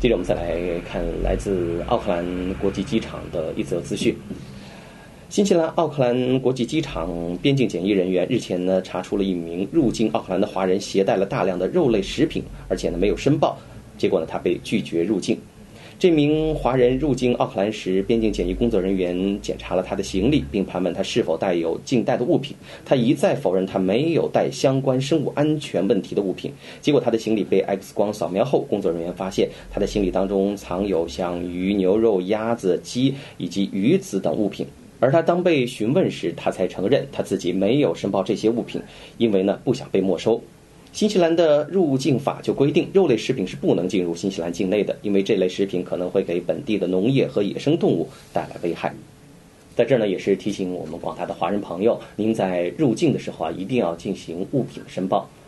接着我们再来看来自奥克兰国际机场的一则资讯。新西兰奥克兰国际机场边境检疫人员日前呢查出了一名入境奥克兰的华人携带了大量的肉类食品，而且呢没有申报，结果呢他被拒绝入境。这名华人入境奥克兰时，边境检疫工作人员检查了他的行李，并盘问他是否带有禁带的物品。他一再否认他没有带相关生物安全问题的物品。结果他的行李被 X 光扫描后，工作人员发现他的行李当中藏有像鱼、牛肉、鸭子、鸡以及鱼子等物品。而他当被询问时，他才承认他自己没有申报这些物品，因为呢不想被没收。新西兰的入境法就规定，肉类食品是不能进入新西兰境内的，因为这类食品可能会给本地的农业和野生动物带来危害。在这儿呢，也是提醒我们广大的华人朋友，您在入境的时候一定要进行物品申报。